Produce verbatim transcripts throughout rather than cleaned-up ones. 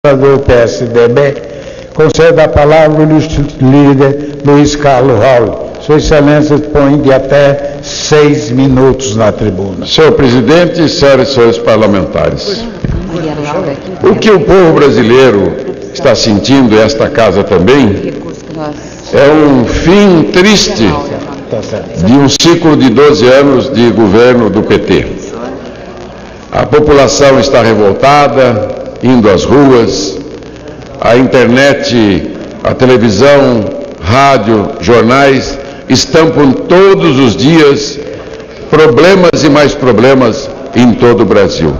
do P S D B, concede a palavra ao líder Luiz Carlos Raul. Sua Excelência dispõe de até seis minutos na tribuna. Senhor presidente, senhoras e senhores parlamentares, o que o povo brasileiro está sentindo, e esta casa também, é um fim triste de um ciclo de doze anos de governo do P T. A população está revoltada, indo às ruas, a internet, a televisão, rádio, jornais estampam todos os dias problemas e mais problemas em todo o Brasil.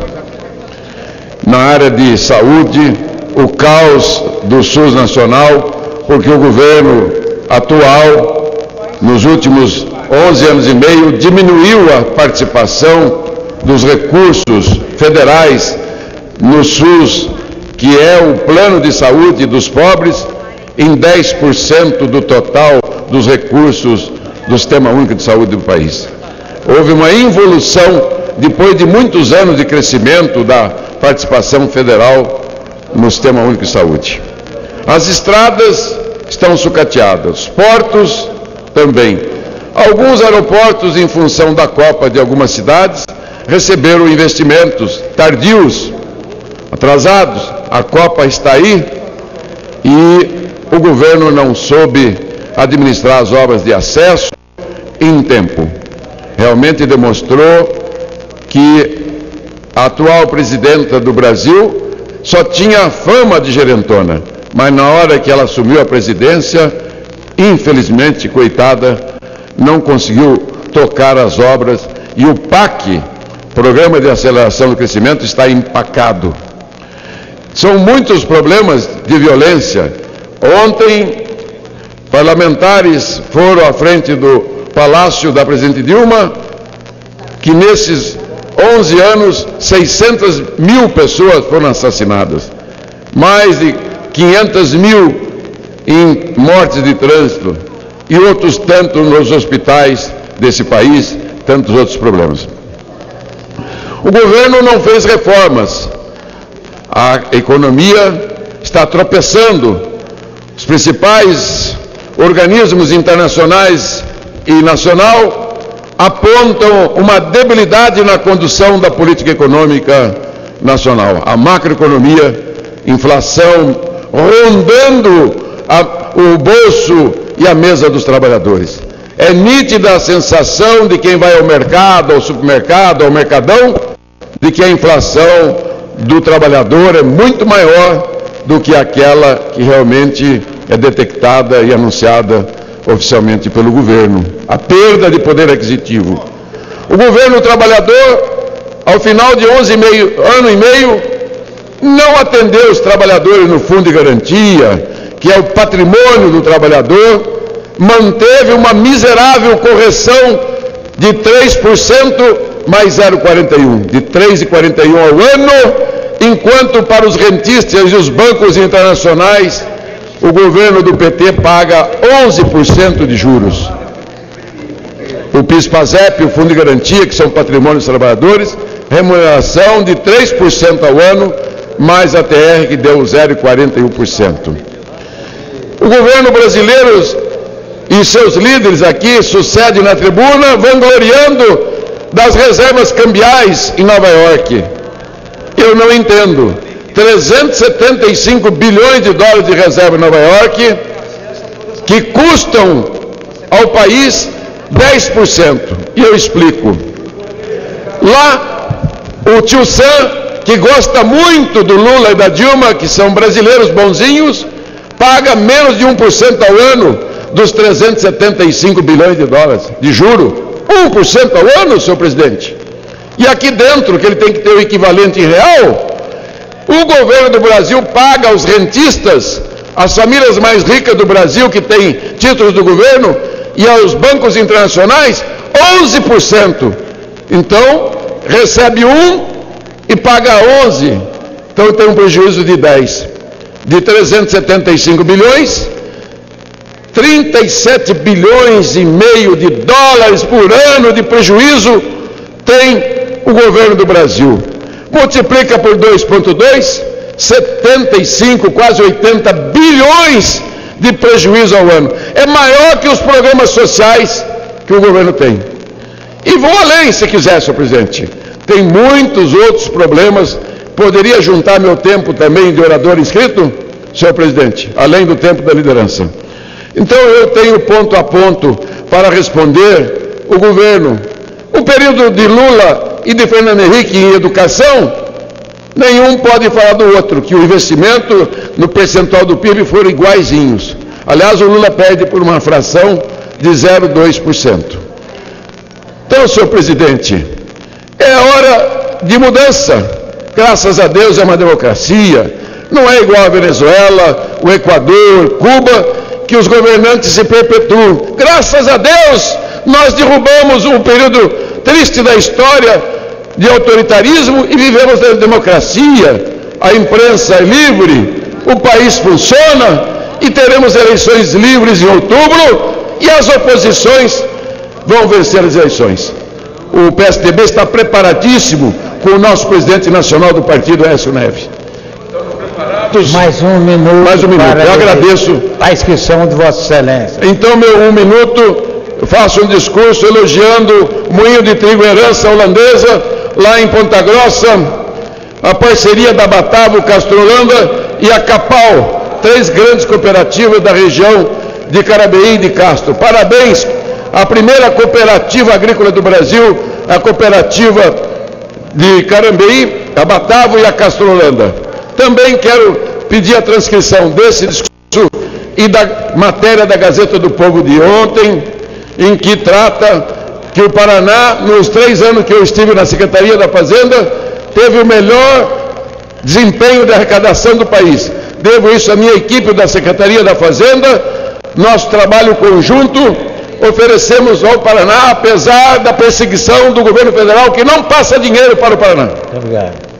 Na área de saúde, o caos do SUS nacional, porque o governo atual, nos últimos onze anos e meio, diminuiu a participação dos recursos federais no SUS, que é o plano de saúde dos pobres, em dez por cento do total dos recursos do Sistema Único de Saúde do país. Houve uma involução, depois de muitos anos de crescimento da participação federal no Sistema Único de Saúde. As estradas estão sucateadas, portos também. Alguns aeroportos, em função da Copa de algumas cidades, receberam investimentos tardios, atrasados. A Copa está aí e o governo não soube administrar as obras de acesso em tempo. Realmente demonstrou que a atual presidenta do Brasil só tinha fama de gerentona, mas na hora que ela assumiu a presidência, infelizmente, coitada, não conseguiu tocar as obras e o P A C, Programa de Aceleração do Crescimento, está empacado. São muitos problemas de violência. Ontem, parlamentares foram à frente do Palácio da Presidente Dilma, que nesses onze anos, seiscentas mil pessoas foram assassinadas. Mais de quinhentas mil em mortes de trânsito e outros tantos nos hospitais desse país, tantos outros problemas. O governo não fez reformas. A economia está tropeçando. Os principais organismos internacionais e nacional apontam uma debilidade na condução da política econômica nacional. A macroeconomia, inflação, rondando a, o bolso e a mesa dos trabalhadores. É nítida a sensação de quem vai ao mercado, ao supermercado, ao mercadão, de que a inflação do trabalhador é muito maior do que aquela que realmente é detectada e anunciada oficialmente pelo governo. A perda de poder aquisitivo. O governo trabalhador, ao final de onze e meio, ano e meio, não atendeu os trabalhadores no fundo de garantia, que é o patrimônio do trabalhador, manteve uma miserável correção de três por cento mais zero vírgula quarenta e um, de três vírgula quarenta e um ao ano, enquanto para os rentistas e os bancos internacionais, o governo do P T paga onze por cento de juros. O PIS-PASEP, o Fundo de Garantia, que são patrimônios dos trabalhadores, remuneração de três por cento ao ano, mais a T R, que deu zero vírgula quarenta e um por cento. O governo brasileiro e seus líderes aqui sucedem na tribuna, vangloriando das reservas cambiais em Nova York. Eu não entendo. trezentos e setenta e cinco bilhões de dólares de reserva em Nova York, que custam ao país dez por cento. E eu explico. Lá, o tio Sam, que gosta muito do Lula e da Dilma, que são brasileiros bonzinhos, paga menos de um por cento ao ano dos trezentos e setenta e cinco bilhões de dólares de juro. um por cento ao ano, senhor presidente. E aqui dentro, que ele tem que ter o equivalente em real, o governo do Brasil paga aos rentistas, às famílias mais ricas do Brasil que têm títulos do governo, e aos bancos internacionais, onze por cento. Então, recebe um e paga onze. Então tem um prejuízo de dez. De trezentos e setenta e cinco bilhões, trinta e sete bilhões e meio de dólares por ano de prejuízo tem o governo do Brasil. Multiplica por dois vírgula dois, setenta e cinco, quase oitenta bilhões de prejuízo ao ano. É maior que os programas sociais que o governo tem. E vou além, se quiser, senhor presidente. Tem muitos outros problemas. Poderia juntar meu tempo também de orador inscrito, senhor presidente, além do tempo da liderança. Então eu tenho ponto a ponto para responder o governo. O período de Lula e de Fernando Henrique em educação, nenhum pode falar do outro, que o investimento no percentual do P I B foram iguaizinhos. Aliás, o Lula perde por uma fração de zero vírgula dois por cento. Então, senhor presidente, é hora de mudança. Graças a Deus é uma democracia. Não é igual a Venezuela, o Equador, Cuba, que os governantes se perpetuam. Graças a Deus, nós derrubamos um período triste da história de autoritarismo e vivemos na democracia. A imprensa é livre, o país funciona e teremos eleições livres em outubro e as oposições vão vencer as eleições. O P S D B está preparadíssimo com o nosso presidente nacional do partido, Aécio Neves. Mais um minuto. Mais um minuto. Eu agradeço a inscrição de Vossa Excelência. Então, meu um minuto, eu faço um discurso elogiando o Moinho de Trigo Herança Holandesa, lá em Ponta Grossa, a parceria da Batavo, Castrolanda e a Capal, três grandes cooperativas da região de Carabeí e de Castro. Parabéns à primeira cooperativa agrícola do Brasil, a cooperativa de Carambeí, a Batavo e a Castrolanda. Também quero pedir a transcrição desse discurso e da matéria da Gazeta do Povo de ontem, em que trata que o Paraná, nos três anos que eu estive na Secretaria da Fazenda, teve o melhor desempenho de arrecadação do país. Devo isso à minha equipe da Secretaria da Fazenda, nosso trabalho conjunto. Oferecemos ao Paraná, apesar da perseguição do governo federal, que não passa dinheiro para o Paraná. Muito obrigado.